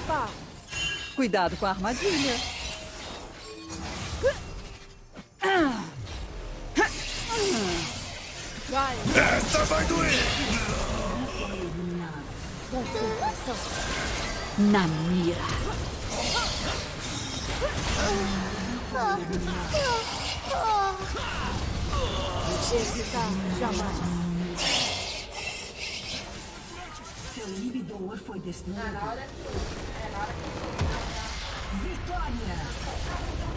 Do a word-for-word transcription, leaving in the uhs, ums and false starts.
Opa! Cuidado com a armadilha. Vai! Essa vai doer! Concentração! Na mira. Hesitar jamais! Seu inibidor foi destruído. Ah, na hora que... É, na hora que... Vitória!